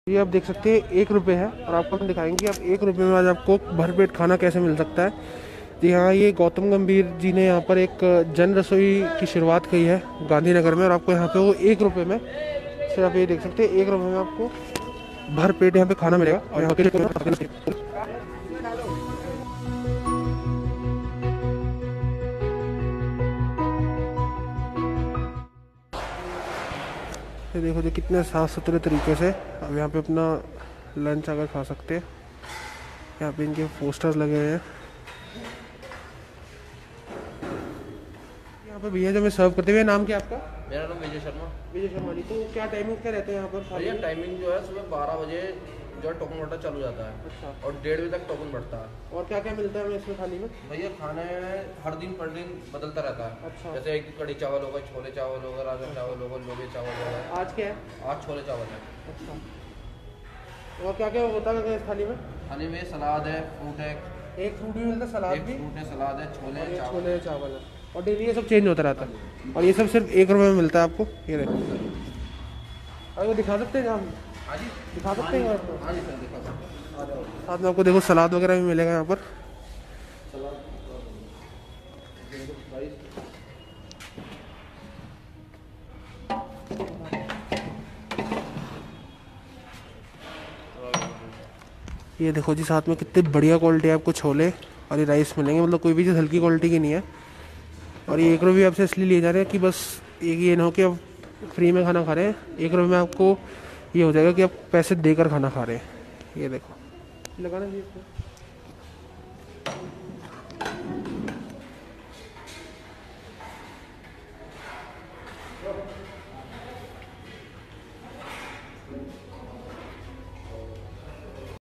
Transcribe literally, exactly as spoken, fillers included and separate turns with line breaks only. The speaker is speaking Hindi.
ये आप देख सकते हैं एक रुपये है और आपको हम दिखाएंगे अब एक रुपये में आज आपको भरपेट खाना कैसे मिल सकता है। जी हाँ, ये गौतम गंभीर जी ने यहाँ पर एक जन रसोई की शुरुआत की है गांधीनगर में, और आपको यहाँ पे वो एक रुपये में सिर्फ आप ये देख सकते हैं एक रुपये में आपको भरपेट यहाँ पे खाना मिलेगा। और यहाँ पे ये देखो जो कितने साफ़ सुथरे तरीके से अब यहाँ पे अपना लंच अगर खा सकते हैं। यहाँ पे इनके पोस्टर्स लगे हुए हैं। यहाँ पे भैया जो मैं सर्व करते हुए, नाम क्या आपका?
मेरा नाम विजय शर्मा।
विजय शर्मा जी, तो क्या टाइमिंग क्या रहते हैं यहाँ पर?
भैया टाइमिंग जो है सुबह बारह बजे जो है टोकन वाटर चालू जाता है।
अच्छा।
और डेढ़ बजे तक टोकन बढ़ता है।
और क्या क्या मिलता है हमें इसमें थाली में?
भैया खाने हर दिन पर दिन बदलता रहता है।
अच्छा।
जैसे एक कड़ी चावल होगा, छोले चावल होगा, राजमा चावल होगा, लोबे चावल होगा।
आज क्या है?
आज छोले चावल है।
अच्छा। और क्या क्या होता है इस थाली में?
थाली में सलाद है, फ्रूट है।
एक फ्रूट भी मिलता है, सलाद भी,
फ्रूट है, सलाद है, छोले
और ये
चावल
छोले चावल है। और डेली ये सब चेंज होता रहता है और ये सब सिर्फ एक रुपये में मिलता है आपको। ये देखो, अरे वो दिखा सकते हैं हम?
हाँ जी
दिखा सकते हैं?
हाँ जी सर, दिखा सकते हैं।
साथ में आपको देखो सलाद वगैरह भी मिलेगा यहाँ पर। ये देखो जी, साथ में कितनी बढ़िया क्वालिटी है आपको छोले और ये राइस मिलेंगे, मतलब कोई भी चीज़ हल्की क्वालिटी की नहीं है। और ये एक रुपये आपसे इसलिए लिए जा रहे हैं कि बस एक ये ना हो कि आप फ्री में खाना खा रहे हैं। एक रुपये में आपको ये हो जाएगा कि आप पैसे देकर खाना खा रहे हैं। ये देखो, लगाना चाहिए इसको।